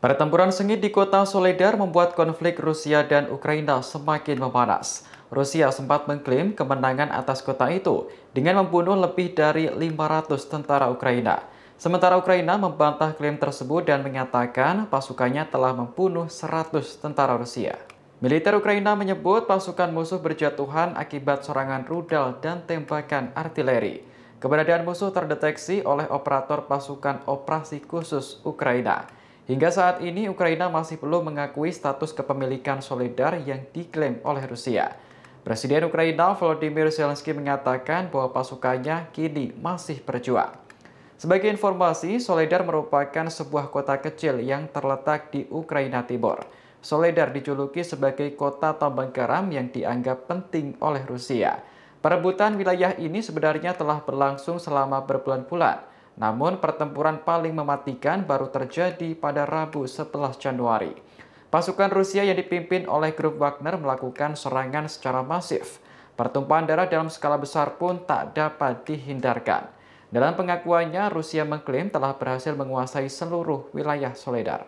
Pertempuran sengit di kota Soledar membuat konflik Rusia dan Ukraina semakin memanas. Rusia sempat mengklaim kemenangan atas kota itu dengan membunuh lebih dari 500 tentara Ukraina. Sementara Ukraina membantah klaim tersebut dan menyatakan pasukannya telah membunuh 100 tentara Rusia. Militer Ukraina menyebut pasukan musuh berjatuhan akibat serangan rudal dan tembakan artileri. Keberadaan musuh terdeteksi oleh operator pasukan operasi khusus Ukraina. Hingga saat ini, Ukraina masih belum mengakui status kepemilikan Soledar yang diklaim oleh Rusia. Presiden Ukraina Volodymyr Zelensky mengatakan bahwa pasukannya kini masih berjuang. Sebagai informasi, Soledar merupakan sebuah kota kecil yang terletak di Ukraina Timur. Soledar dijuluki sebagai kota tambang garam yang dianggap penting oleh Rusia. Perebutan wilayah ini sebenarnya telah berlangsung selama berbulan-bulan. Namun pertempuran paling mematikan baru terjadi pada Rabu 11 Januari. Pasukan Rusia yang dipimpin oleh grup Wagner melakukan serangan secara masif. Pertumpahan darah dalam skala besar pun tak dapat dihindarkan. Dalam pengakuannya, Rusia mengklaim telah berhasil menguasai seluruh wilayah Soledar.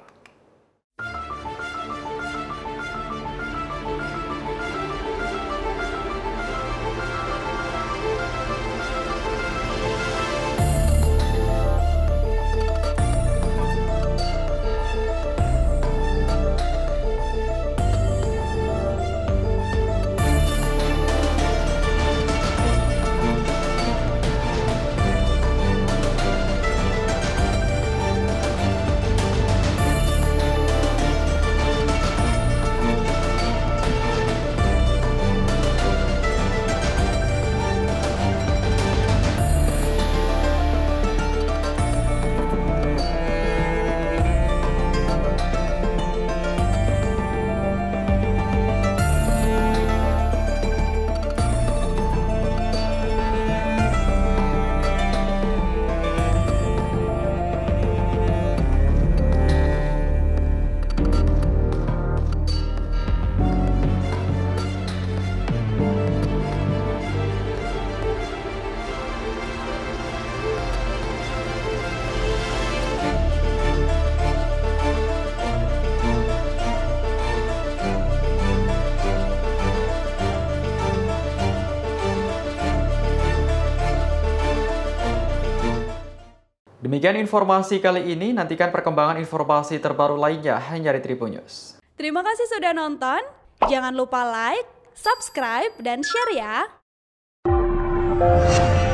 Demikian informasi kali ini, nantikan perkembangan informasi terbaru lainnya hanya di Tribun News. Terima kasih sudah nonton, jangan lupa like, subscribe, dan share ya!